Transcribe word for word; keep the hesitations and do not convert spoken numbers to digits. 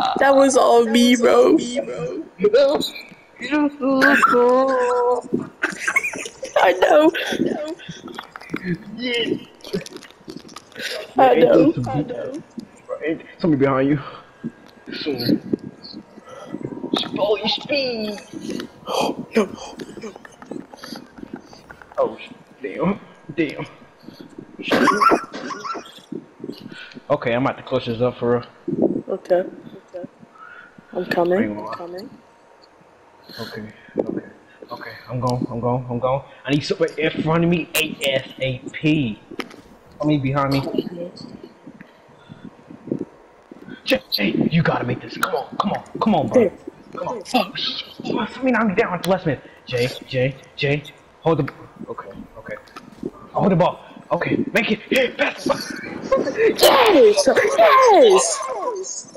That was all me, bro. I know. Yeah. I know. I know. Somebody behind you. Soon. Spoil speed. No. Oh, damn. Damn. Okay, I'm about to clutch this up for real. Okay. Okay. I'm coming. I'm coming. Okay, okay, okay. I'm going, I'm going, I'm going. I need somebody in front of me ASAP. Somebody behind me. Jay, Jay, you gotta make this. Come on, come on, come on, bro. There. Come on. Oh, shit. Somebody knock me down at the last minute. Jay, Jay, Jay. Hold the. Okay, okay. I'll hold the ball. Okay, make it. Hey, pass the ball. Yes! Yes!